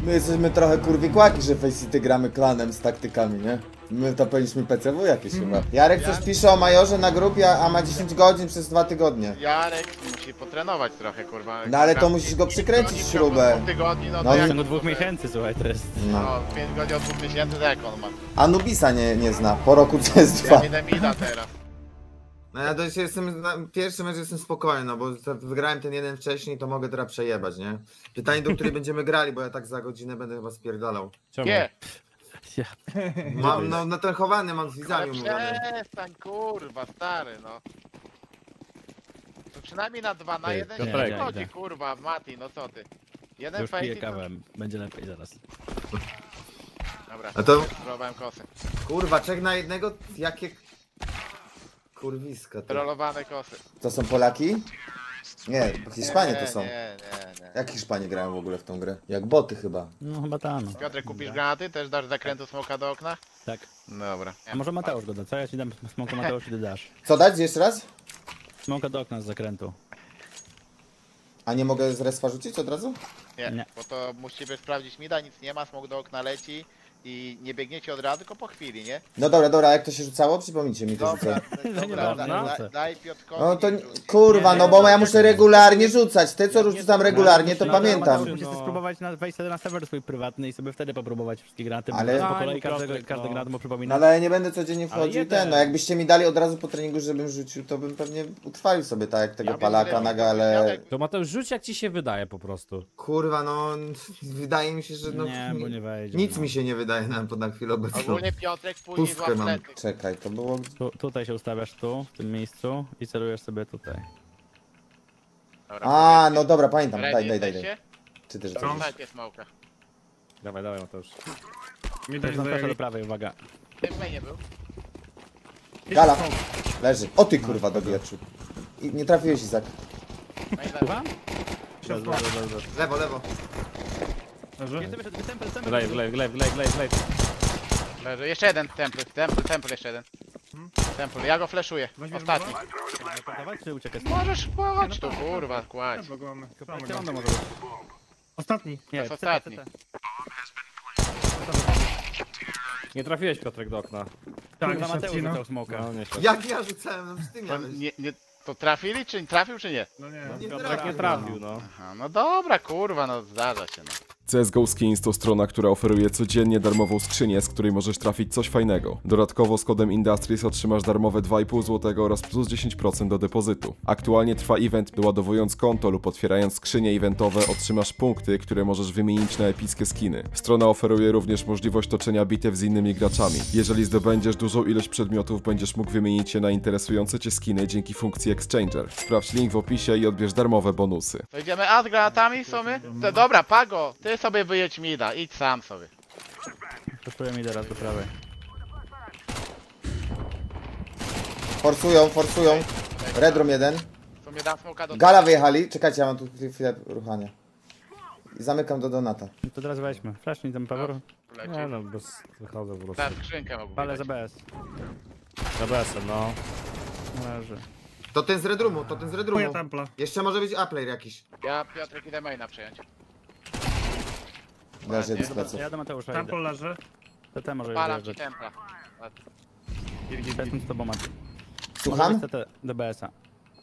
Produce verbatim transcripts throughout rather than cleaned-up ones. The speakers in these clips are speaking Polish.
My jesteśmy trochę kurwikłaki, że Face City gramy klanem z taktykami, nie? My to powinniśmy P C W jakieś chyba. Jarek coś pisze o Majorze na grupie, a ma dziesięć godzin przez dwa tygodnie. Jarek musi potrenować trochę, kurwa. No ale to musisz go przykręcić śrubę. Tygodni, no, no to W jak... ciągu dwóch miesięcy, słuchaj, to jest. No. No, pięć godzin od dwóch miesięcy, to jak on ma? Anubisa nie, nie zna, po roku C S dwa. Ja idę mida teraz. No ja dość jestem, na pierwszy mecz jestem spokojny, no bo wygrałem ten jeden wcześniej, to mogę teraz przejebać, nie? Pytanie, do której będziemy grali, bo ja tak za godzinę będę chyba spierdalał. Nie! Ja. Mam, no natrachowany, mam z widzami Ale mówiony. przestań, kurwa, stary, no. To przynajmniej na dwa, na Ty, jeden Piotrek, się chodzi, idę. kurwa, Mati, no co ty? Jeden Już piję fejtik, kawę, będzie lepiej zaraz. Dobra, A to- spróbowałem kosy. Kurwa, czek na jednego? Jakie... Kurwiska to. Trollowane kosy. To są Polaki? Nie, Hiszpanie to są. Nie, nie, nie. Jak Hiszpanie grają w ogóle w tą grę? Jak boty chyba. No chyba ta, no. Piotrek, kupisz granaty? Też dasz zakrętu smoka do okna? Tak. Dobra. A może Mateusz go da, co? Ja ci dam smoka, Mateusz ty dasz. Co dać jeszcze raz? Smoka do okna z zakrętu. A nie mogę z respa rzucić od razu? Nie, Nie. bo to musicie sprawdzić mida, nic nie ma, smok do okna leci i nie biegniecie od razu, tylko po chwili, nie? No dobra, dobra, a jak to się rzucało? Przypomnijcie mi to Dobra, rzucę. dobra, można. da, da, daj Piotrkowi. No to niech rzuci. kurwa, no bo ja muszę regularnie rzucać. Te co Nie, rzucam regularnie, to no, pamiętam. Mateusz, musisz sobie spróbować na, wejść sobie na serwer swój prywatny i sobie wtedy popróbować wszystkie granaty. Ale- Ale po kolei Daj, każdy, Piotrek, każdy no. granat mu No przypomina. ale ja nie będę codziennie wchodził jeden. ten, no jakbyście mi dali od razu po treningu, żebym rzucił, to bym pewnie utrwalił sobie tak jak tego Ja palaka wiem, na że- galę. To Mateusz, rzuć jak ci się wydaje po prostu. Kurwa, no wydaje mi się, że no... Nie, bo nie wejdzie. Nic no. mi się nie wydaje na, na chwilę obecną. Ogólnie Piotrek później Pustkę złap mam. plecy. Czekaj, to było... Tu, tutaj się ustawiasz tu, w tym miejscu i celujesz sobie tutaj. Dobra, A, no dobra, pamiętam, ready daj, daj, daj, daj. jesteście? Czy też To coś? Dajcie smoka. Dawaj, dawaj Mateusz. Też na do prawej, uwaga. Ty w mainie był? Gala, leży. O ty kurwa do wieczu. I nie trafiłeś Izak. Main leży. Słucham? Lewo, lewo. Glej, glej, glej, glej, glej, glej. Leży. Jeszcze jeden temple, temple, temple jeszcze jeden. Temple, ja go flashuję. Ostatni. Dawać czy uciekać? Możesz chodź tu, kurwa, kładź. Ciągle może być. Ostatni. Nie, jest C T, ostatni. C T. Nie trafiłeś Piotrek do okna. Tak, Kurwa, Mateusz no. rzucał smoka. No nie świetnie. Jak ja rzucałem, no z tym To, miałeś. nie, nie, to trafili, czy trafił, czy nie? No nie. Nie Piotrek nie trafił, no. Aha, no dobra, kurwa, no zdarza się, no. C S G O Skins to strona, która oferuje codziennie darmową skrzynię, z której możesz trafić coś fajnego. Dodatkowo z kodem Industries otrzymasz darmowe dwa i pół złotego oraz plus dziesięć procent do depozytu. Aktualnie trwa event, doładowując konto lub otwierając skrzynie eventowe otrzymasz punkty, które możesz wymienić na epickie skiny. Strona oferuje również możliwość toczenia bitew z innymi graczami. Jeżeli zdobędziesz dużą ilość przedmiotów, będziesz mógł wymienić je na interesujące cię skiny dzięki funkcji Exchanger. Sprawdź link w opisie i odbierz darmowe bonusy. To idziemy A z granatami w sumie? To dobra, Pago, ty sobie wyjedź mida, idź sam sobie. Poszuję mi teraz do prawej. Forsują, forsują. Redrum jeden. W sumie dam smoka do... Gala wyjechali. Czekajcie, ja mam tu chwilę ruchania. I zamykam do Donata. No to teraz weźmy. Flashnij tam Paweł. Leci. Nie no, bez... wychodzę po prostu. Tak, skrzynkę mogę Palę dać. za B S. Za B S-em, no. Leży. To ten z Red Roomu, to ten z Red Roomu. Moja templa. Jeszcze może być A-player jakiś. Ja, Piotrek, idę maina przejąć. Leży jeden z pleców. Ja do Mateusza idę. Temple leży. C T może Palam ci jeżdżać. templa. Jestem z tobą, Mati. Słucham? C T do B S a.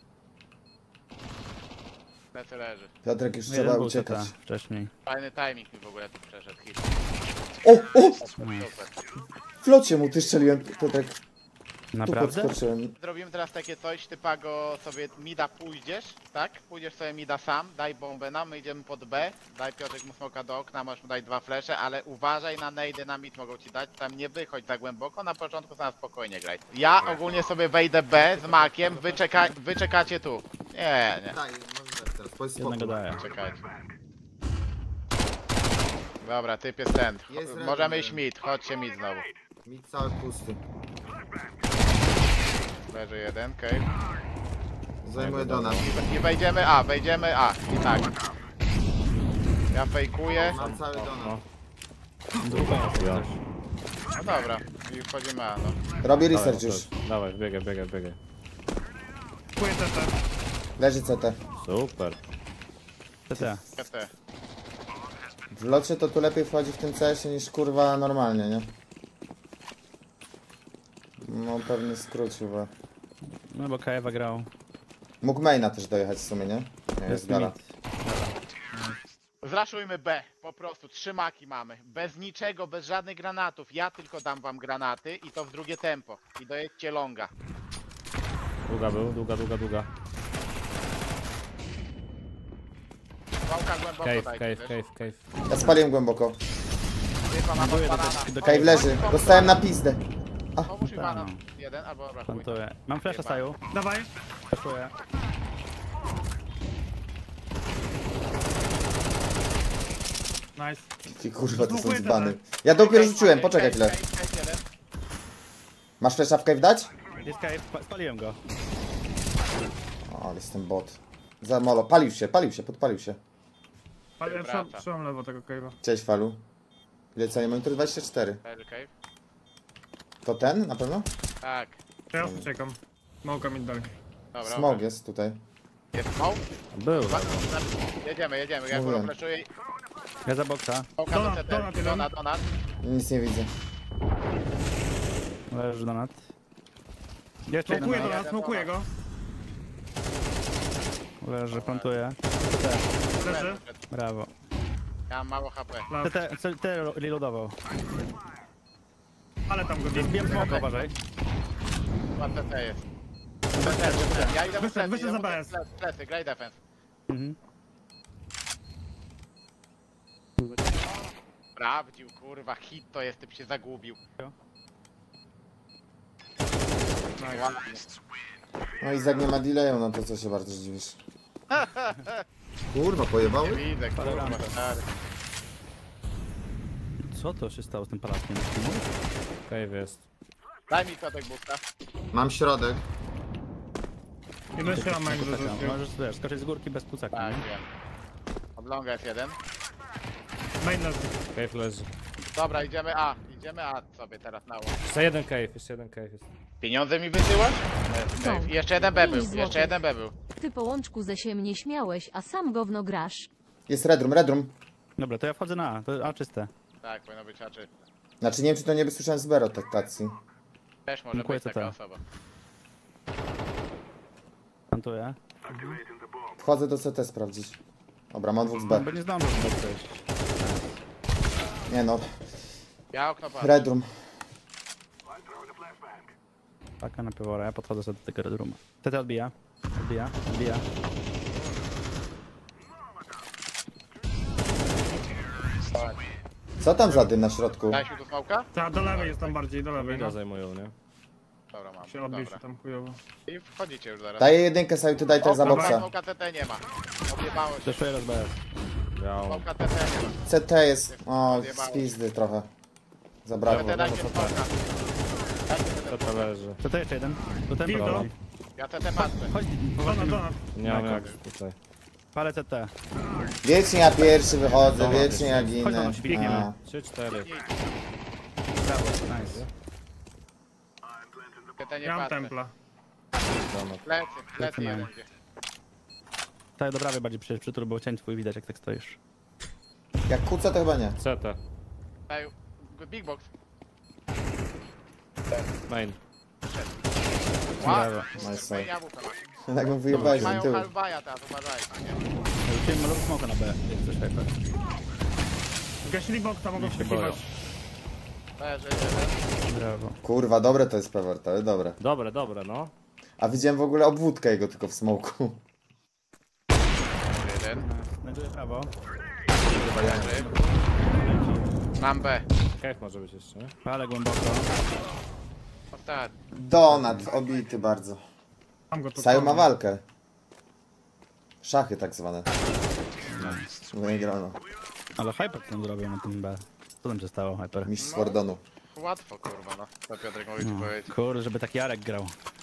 Plecy leży. Piotrek już trzeba Jeden był C T uciekać. wcześniej. Fajny timing mi w ogóle tu przeszedł hit. O, o! Super. W flocie mu ty strzeliłem, Piotrek. Tu Naprawdę? podskoczyłem. Zrobimy teraz takie coś, ty Pago sobie mida pójdziesz, tak? Pójdziesz sobie mida sam, daj bombę nam, my idziemy pod B, daj Piotrek mu smoka do okna, możesz mu dać dwa flesze, ale uważaj na nade, na mid mogą ci dać, tam nie wychodź za głęboko, na początku sam spokojnie graj. Ja ogólnie sobie wejdę B z makiem, wy, czeka wy czekacie tu. Nie, nie, Daj, może dać teraz, powiedz Jednego spokój. daję. czekajcie. Dobra, typ jest ten. Jest Możemy red, iść mid, chodźcie mid znowu. Mi cały pusty. Leży jeden, okej. Zajmuję Donat. I, I wejdziemy A, wejdziemy A, i tak. Ja fejkuję. Mam cały Donat. Długo jest Ja. coś. No dobra, i wchodzimy A, no. Robi Dawaj, research już. Mateusz. Dawaj, biegaj, biegaj, biegaj. Kupuję T T. Leży C T. Super. C T. K T. W locie to tu lepiej wchodzi w tym C S-ie niż kurwa normalnie, nie? No pewnie skrócił, bo... No bo Kajewa grał. Mógł maina też dojechać w sumie, nie? Nie, jest gala. mid. Zraszujmy B, po prostu, trzymaki mamy. Bez niczego, bez żadnych granatów. Ja tylko dam wam granaty i to w drugie tempo. I dojedźcie longa. Długa był, długa, długa, długa. Wałka głęboko Cave, dajcie, cave, wiesz? cave, cave. Ja spaliłem głęboko. Typa ma pod banana. Cave leży. Dostałem na pizdę. Pomóż mi Tak. banan. Jeden albo dobra, chuj. Plantuję. Mam flasha Saju. Dawaj. Flashuję. Nice. Ty kurwa, to są Zbukuję dzbany. ten. Ja dopiero Cave rzuciłem, ma, poczekaj cave, chwilę. cave, cave jeden. Masz flesza w cave dać? Jest Cave, pa- spaliłem go. O, ale jestem bot. Za molo. Palił się, palił się, podpalił się. Ale ja Wraca. trzymam, trzymam lewo tego cave'a. Cześć, Falu. Ile cenie monitor? dwadzieścia cztery. Cave, cave. To ten na pewno? Tak. Ja już uciekam. Małka mi dalej. Dobra. Smog dobra. jest tutaj. Jest smoke? Był. Jedziemy, jedziemy. Ja Mówiłem. go flashuję. Ja za boksa. Smoka Donat, do C T. donat jeden. Donat, donat. Nic nie widzę. Leży donat. Jeszcze jeden Smokuję do donat. nas, smokuję go. Leży, plantuję. Leży. Brawo. Ja mam mało H P. Las. T, T, T reloadował. Ale tam go biję. Zbijam smoka, uważaj. Chyba C T jest. C T, C T. Ja idę mu Wyszedł, plecy, wyszedł idę za mu B S. plecy, plecy, graj defense. Mhm. Sprawdził, kurwa, hit to jest, typ się zagubił. Ładnie. No Izak nie ma delayu, no to co się bardzo dziwisz. Kurwa, pojebały? Widzę, kurwa, stary. Co to się stało z tym palatkiem? Cave jest. Daj mi kotek busta. Mam środek. Jeden się na main Kucaka. zarzucił. Możesz, wiesz, skoczyć z górki bez kucaka, Tak, nie? wiem. Od longa jest jeden. Main leży. Cave leży. Dobra, idziemy A. Idziemy A sobie teraz na łącz. Jeszcze jeden cave, jeszcze jeden cave jest. Pieniądze mi wysyłasz? No. I jeszcze jeden B był, pięć jeszcze złotych. jeden B był. Ty po łączku ze się mnie śmiałeś, a sam gówno grasz. Jest redrum, redrum. Dobra, to ja wchodzę na A, to A czyste. Tak, powinno być raczej. Znaczy nie wiem, czy to nie wysłyszałem z Bero taktacji. Też może Dziękuję, być taka C T. osoba. Plantuję. Wchodzę do C T sprawdzić. Dobra, mam dwóch z B. Bo nie zdążę chyba przejść. Nie no, Ja okno patrzę. redrum. Paka na piwora, ja podchodzę sobie do tego Red Rooma. T T odbija. Odbija, odbija. Co tam za dym na środku? Dałeś mi tu smoka? Ta, do lewej jest tam bardziej, do lewej. Mida No. zajmują, nie? Dobra, mam. Się odbił się Dobra. tam chujowo. I wchodzicie już zaraz. Daję jedynkę, Saju, ty daj też za Okno, boksa. smoka C T nie ma. Odjebało się. Zeszuję raz B S. Miał. Smoka C T nie ma. C T jest... O, z pizdy trochę. Zabrakło. C T dajcie smoka. Dajcie C T. Co to leży? To to jeszcze jeden. To ten Dildo. problem. Ja C T patrzę. Chodź, Donat, donat. Nie mam jak tutaj. palę C T. Wiecznie ja pierwszy wychodzę, Dobra, wiecznie ja Chodź, ginę. no, biegniemy. A. trzy cztery. Brawo, nice. C T nie Ja mam patrzę. templa. Plecy, plecy Lecimy. jeden gdzie. Tak, do prawej bardziej przy, przytul, bo cień twój widać, jak tak stoisz. Jak kuca to chyba nie. C T. Daj, big box. Main. Wow, Brawo. Nice, no Saju. i jabłka masz. Tak bym wyjebałeś Mają z tyłu. halbaja teraz, uważajcie. Rzuciłem malutko smoka na B, jak coś hyper. Gasili boksa, mogą się boją. wszukiwać. Leży jeden. Brawo. Kurwa, dobre to jest Pewor, ale dobre. Dobre, dobre, no. A widziałem w ogóle obwódkę jego tylko w smoku. Jeden. Znajduję prawo. Leży. Mam B. Cave może być jeszcze, nie? Palę głęboko. Ostatni. Donat, obity bardzo. Mam go tu. Saju ma walkę. Szachy tak zwane. Wygrano. Ale hyper co on zrobił na tym B. Co tam się stało, hyper? Mistrz Swordonu. Łatwo kurwa no. To Piotrek mówi ci No, powiedzieć. kurde, żeby tak Jarek grał.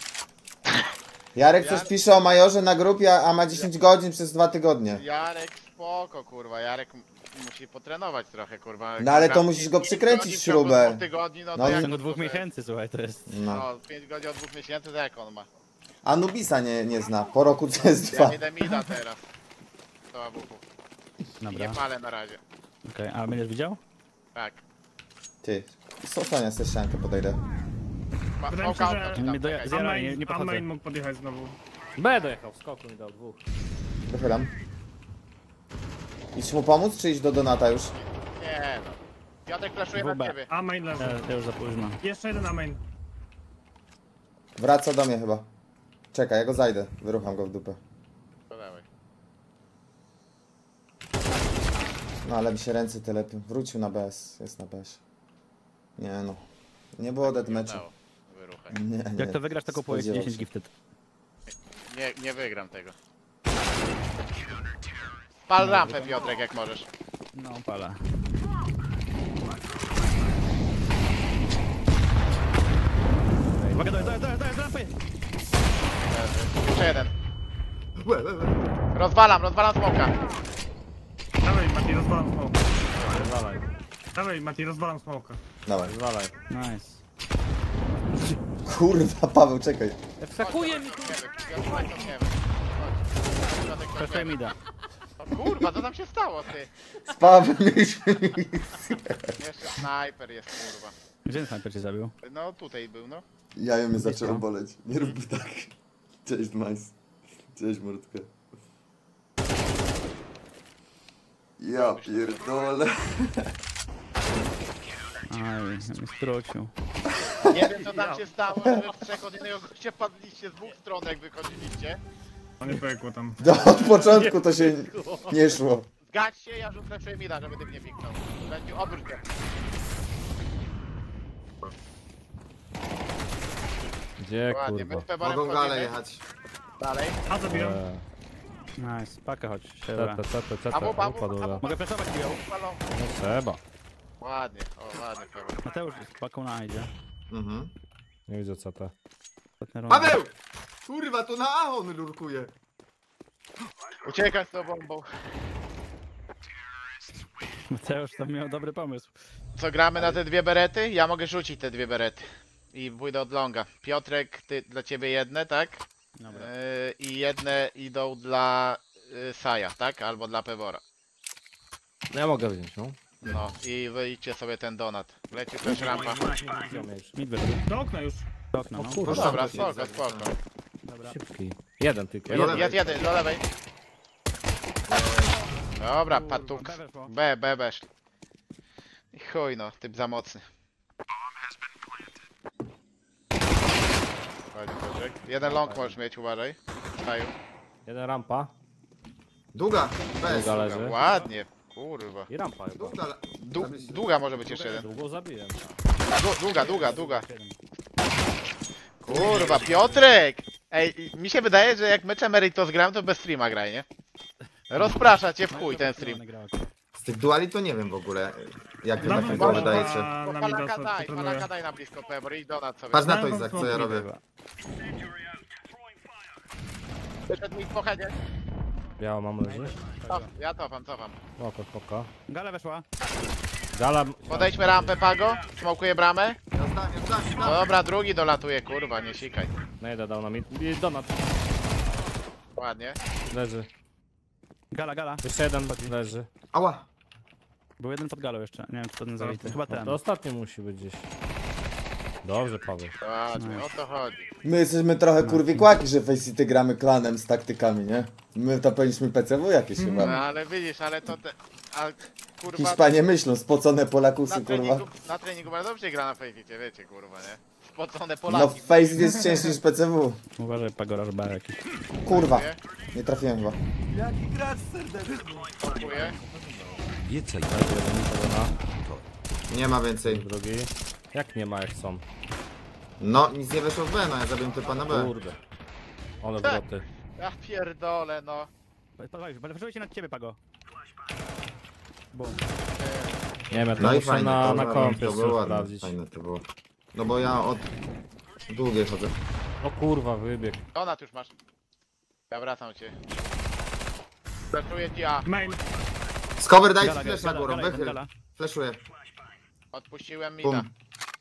Jarek coś pisze o Majorze na grupie, a ma dziesięć godzin przez dwa tygodnie. Jarek spoko kurwa, Jarek m- musi potrenować trochę kurwa. No ale to Gra- musisz go pięć przykręcić godzin w ciągu śrubę. dwóch tygodni, no No to i- jak W ciągu to dwóch tutaj- miesięcy, słuchaj, to jest. No. No, pięć godzin od dwóch miesięcy, to jak on ma? Anubisa nie, nie zna, po roku C S Ja dwa. idę mida teraz. To abuku. I Dobra. nie palę na razie. Okej, a będziesz widział? Tak. Ty, Sofania ze ściankę podejdę. Ma, Wydaje mi się, smoka że- auto ci Nie tam, do- czekaj. A zjara, main, nie, nie a podchodzę. main mógł podjechać znowu. B dojechał, skoku mi dał dwóch. Wychylam. Idź mu pomóc, czy iść do Donata już? Nie no. Piotrek flashuje na Wuba. ciebie. A main leży. Ja, ja już za późno. Jeszcze jeden a main. Wraca do mnie chyba. Czekaj, ja go zajdę. Wyrucham go w dupę. To dawaj. No ale mi się ręce telepią. Wrócił na B S. Jest na B S. Nie no. Nie było deathmatcha. Dało. Wyruchaj. Nie, nie. Jak to wygrasz, to kupuję Spodziewał dziesięć się. gifted. Nie, nie wygram tego. Pal rampę, Piotrek, jak możesz. No, pala. Uwaga, daj, daj, daj, daj, rampy! Jeszcze jeden. Łe, łe, łe. Rozwalam, rozwalam smoka. Dawaj Mati, rozwalam smoka. Zwalaj, Dawaj Mati, rozwalam smoka. Dawaj. zwalaj. Nice. Kurwa, Paweł, czekaj. Wskakuje mi tu! Piotrek, to nie wiem. Chodź. Piotrek, to Przeszłem nie mi da. wiem. O kurwa, co tam się stało, ty? Z Pawłem mieliśmy misję. Jeszcze snajper jest, kurwa. Gdzie ten snajper cię zabił? No tutaj był, no. Jajo mnie zaczęło boleć. Nie rób tak. Cześć, Majs. Cześć, Mordkę. Ja pierdolę. Aj, mnie skrócił. Nie wiem, co tam się stało, że wy w trzech od jednego gościa padliście z dwóch stron, jak wychodziliście. No nie pekło tam. No, od początku to się nie szło. Zgadź się, ja rzucę sobie mida, żeby ty mnie piknął. Będzie obróć się. Gdzie Ładnie, my kurwa? z Peborem Mogą galę wchodzimy. jechać. Dalej. A zabiłem. Eee, Nice, pakę chodź. Siema. Cetę, cetę, cetę, A wupa, a wupa, upadł. a No wupa. Mogę flashować ją? Palą. trzeba. Ładnie, o ładnie Pebor. Mateusz z paką na idzie. Mhm. Nie widzę cetę. Ostatnia runda. Paweł! Kurwa, tu na A on lurkuje. Uciekaj z tą bombą. Mateusz tam miał dobry pomysł. Co, gramy na te dwie berety? Ja mogę rzucić te dwie berety. I pójdę od longa. Piotrek, ty, dla ciebie jedne, tak? Dobra. Yy, I jedne idą dla yy, Saja, tak? Albo dla Pebora. No ja mogę wziąć, no. No i wyjdźcie sobie ten donat. Leci też rampa. Mid wyszedł. Do okna już. Do okna, no. No Kurwa, dobra, Dobra, spoko, spoko. Dobra. szybki. Jeden tylko. Do Jest, lewej. jest jeden, do lewej. Dobra, patuk. B weszło. B, B, B. szli. I chuj no, typ za mocny. Chodź, Piotrek. Jeden long możesz mieć, uważaj. Saju. Jeden rampa. Długa, bez. Długa leży. Ładnie, kurwa. I rampa chyba. Długa, Du długa może być jeszcze jeden. Długo zabiłem. Du długa, długa, długa. Kurwa, Piotrek! Ej, mi się wydaje, że jak mecz Emeritus gram, to bez streama graj, nie? Rozprasza cię w chuj ten stream. z tych duali to nie wiem w ogóle, jak wy Dam tak wam wydajecie. na, na Palaka Midasa, daj, trenuję. palaka daj na blisko Pebor i donat sobie. Patrz na to, Dałem Izak, wam co ja smoki. robię. Wyszedł mi w pochedzie. Biała mam leży. Cof, ja cofam, cofam. Spoko, spoko. Gala weszła. Gala... Podejdźmy rampę, Pago. Smokuję bramę. Ja znam, ja znam, znam. Dobra, drugi dolatuje, kurwa, nie sikaj. Najdę dał na mid. I donat. Ładnie. Leży. Gala, gala. Jeszcze jeden leży. Ała. Był jeden pod galą jeszcze. Nie wiem, czy to ten zabity. Chyba No ten. to ostatni musi być gdzieś. Dobrze, Paweł. Ładnie, o to chodzi. My jesteśmy trochę kurwikłaki, że Face City gramy klanem z taktykami, nie? My to powinniśmy P C W jakieś No chyba. ale widzisz, ale to te... Ale, kurwa... Hiszpanie myślą, spocone Na Polakusy, kurwa. treningu, na treningu bardzo dobrze gra na Fejficie, wiecie, kurwa, nie? Spocone No Polaki. Face jest cięższy niż P C W. Uważaj, Pagora, że bar jakiś. Kurwa. Nie trafiłem chyba. Dziękuję. Leży jeden dolona. Nie ma więcej. Drugi. Jak nie ma, jak są? No, nic nie weszło w B, no ja zabiłem typa na B. Kurde. Ole wroty. Ja pierdolę, no. Weszły się nad ciebie, Pago. Bum. Nie wiem, ja to No i muszę fajnie, na, to, na to, kompie to było ładne, sprawdzić. fajne to było. No bo ja od długiej chodzę. O kurwa, wybieg. Donat już masz. Ja wracam cię. Flashuję ci A. Main. Skover daj Gala, flash na gala, górą, gala, wychyl. gala. Flashuję. Odpuściłem mida. Bum.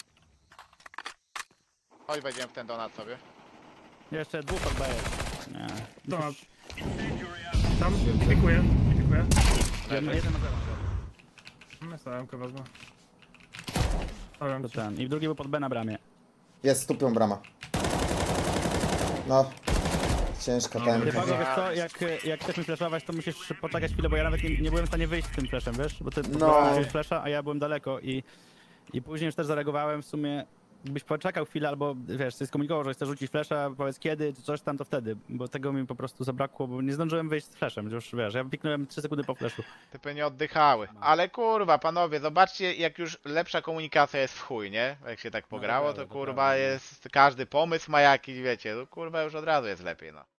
Chodź, wejdziemy w ten donat sobie. Jeszcze dwóch pod B jest. Nie. Donat. Tam, pikuję, pikuję. Jeden, jeden na zewnątrz. Ja sobie M K wezmę. Stawiam To ci. ten. I drugi był pod B na bramie. Jest, stupią brama. No. Ciężka ta Ty M K. Pago, wiesz co, jak, jak chcesz mi flashować, to musisz poczekać chwilę, bo ja nawet nie, nie byłem w stanie wyjść z tym flashem, wiesz? Bo ty No. no. flasha, a ja byłem daleko i, i później już też zareagowałem w sumie. Jakbyś poczekał chwilę albo wiesz, coś skomunikował, że chcesz rzucić flasha, powiedz kiedy, czy coś tam, to wtedy, bo tego mi po prostu zabrakło, bo nie zdążyłem wyjść z flashem, już wiesz, ja piknąłem trzy sekundy po flashu. Typy nie oddychały. Ale kurwa, panowie, zobaczcie jak już lepsza komunikacja jest w chuj, nie? Jak się tak pograło, to kurwa jest, każdy pomysł ma jakiś, wiecie, no kurwa już od razu jest lepiej, no.